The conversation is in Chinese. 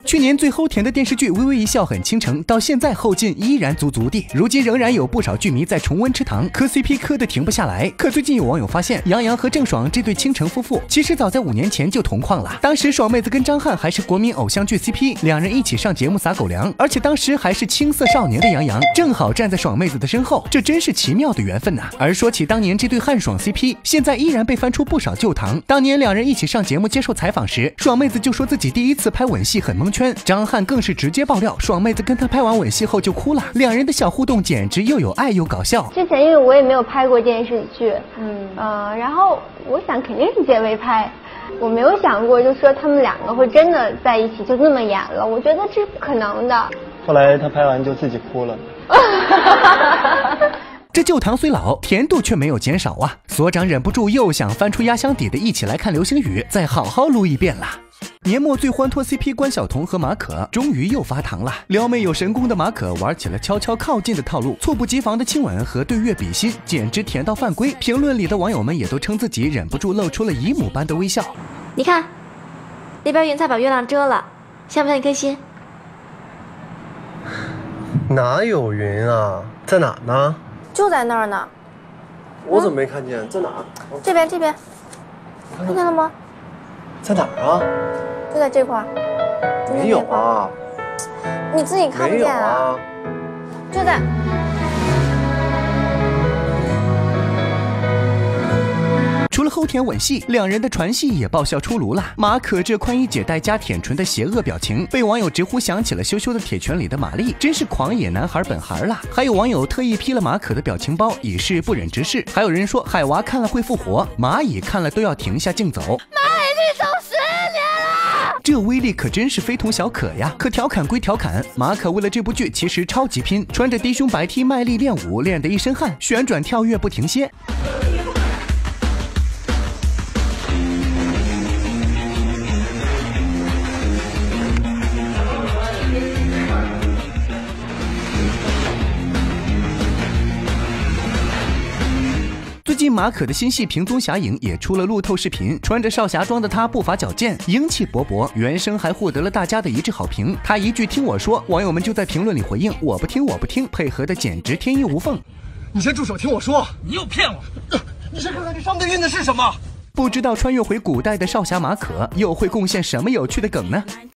去年最齁甜的电视剧《微微一笑很倾城》，到现在后劲依然足足的。如今仍然有不少剧迷在重温吃糖，磕 CP 磕的停不下来。可最近有网友发现，杨洋和郑爽这对倾城夫妇，其实早在5年前就同框了。当时爽妹子跟张翰还是国民偶像剧 CP， 两人一起上节目撒狗粮，而且当时还是青涩少年的杨洋，正好站在爽妹子的身后，这真是奇妙的缘分呐。而说起当年这对汉爽 CP， 现在依然被翻出不少旧糖。当年两人一起上节目接受采访时，爽妹子就说自己第一次拍吻戏很蒙圈，张翰更是直接爆料，爽妹子跟他拍完吻戏后就哭了，两人的小互动简直又有爱又搞笑。 之前因为我也没有拍过电视剧，然后我想肯定是姐妹拍，我没有想过就说他们两个会真的在一起就那么演了，我觉得这是不可能的。 后来他拍完就自己哭了。 这旧糖虽老，甜度却没有减少啊！所长忍不住又想翻出压箱底的一起来看流星雨，再好好撸一遍啦。年末最欢脱 CP 关晓彤和马可终于又发糖了，撩妹有神功的马可玩起了悄悄靠近的套路，猝不及防的亲吻和对月比心，简直甜到犯规。评论里的网友们也都称自己忍不住露出了姨母般的微笑。 你看，那边云彩把月亮遮了，像不像一颗心？ 哪有云啊？在哪呢？ 就在那儿呢。 我怎么没看见？在哪？ 这边，看见了吗？ 在哪儿啊？ 就在这块儿。 没有啊。 你自己看不见啊？就在。 除了齁甜吻戏，两人的传戏也爆笑出炉了。马可这宽衣解带加舔唇的邪恶表情，被网友直呼想起了羞羞的铁拳里的玛丽，真是狂野男孩本孩了。还有网友特意 P 了马可的表情包，以示不忍直视。还有人说海娃看了会复活，蚂蚁看了都要停下竞走。蚂蚁你走10年了，这威力可真是非同小可呀！可调侃归调侃，马可为了这部剧其实超级拼，穿着低胸白 T 卖力练舞，练得一身汗，旋转跳跃不停歇。最近马可的新戏《萍踪侠影》也出了路透视频，穿着少侠装的他步伐矫健，英气勃勃，原声还获得了大家的一致好评。他一句听我说，网友们就在评论里回应我不听，配合的简直天衣无缝。 你先住手，听我说，你又骗我！你先看看这上面印的是什么？ 不知道穿越回古代的少侠马可又会贡献什么有趣的梗呢？